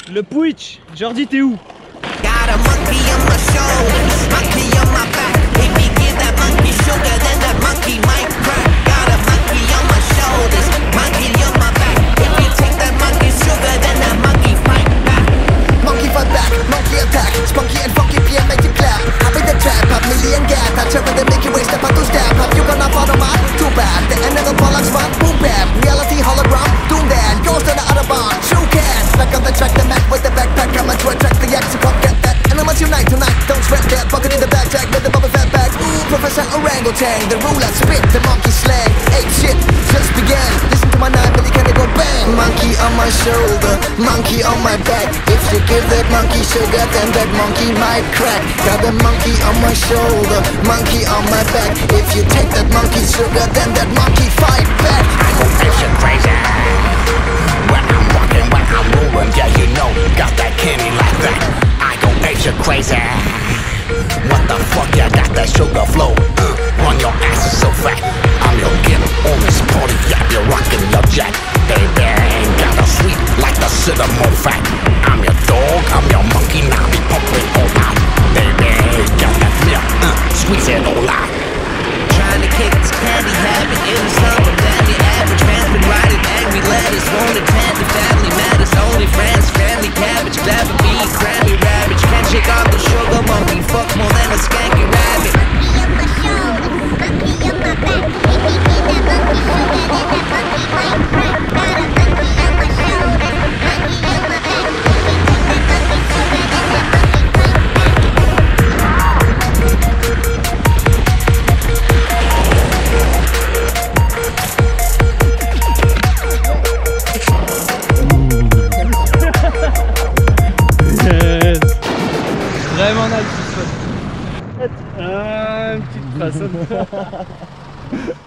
Le Pouich, Jordi, t'es où? Got a monkey on my shoulders, monkey on my back. If you give that monkey sugar, then that monkey might crack. Got a monkey on my shoulders, monkey on my back. If you take that monkey sugar, then that monkey fight back. Monkey fight back, monkey attack. Spunky and funky PM make you clap. Hop in the trap, pop million gat. I turn with the Mickey Way, step out to step. Pop, you gonna follow my too bad. The end of the ball like spot, boom bam. Reality hologram, doom that. Goes to the other bar, true cat. Back on the track, the Mac with the backpack. I'm a track, the X, you can't get that. And I must unite tonight, don't sweat that. Bucket in the backpack with the bubble fat bag. Ooh, Professor Orangutan, the ruler spit, the monkey slang. Ape shit, just began. Listen to my 9 milli, can it go bang? Monkey on my shoulder, monkey on my back. If you give that monkey sugar, then that monkey might crack. Got a monkey on my shoulder, monkey on my back. If you take that monkey sugar, then that monkey fight back. I go patient crazy when I'm walking, when I'm moving, yeah you know, got that candy like that. I go patient crazy. What the fuck, yeah, got that sugar flow. Run your ass is so fat. I'm your kid on this party, yeah, you're rocking your jack. Baby, ain't got a sweet like the cinnamon fat. I'm your dog, I'm your monkey, now be pumping all out. Baby, got that milk, squeeze it all out. Trying to kick this candy habit in the summer. Damn, the average man's been writing angry letters. Won't attend to family matters. Only friends, family cabbage. Clever bee, cranny rabbit. Can't shake off the sugar monkey. Fuck more than a skanky rabbit. Monkey on my shoulder, monkey on my back. If you give that monkey sugar, then that monkey might crack. Got a monkey on my shoulder, monkey on my back. If you give that monkey sugar, then that monkey might crack. Yes. Vraiment nice ce spot. Une petite trace.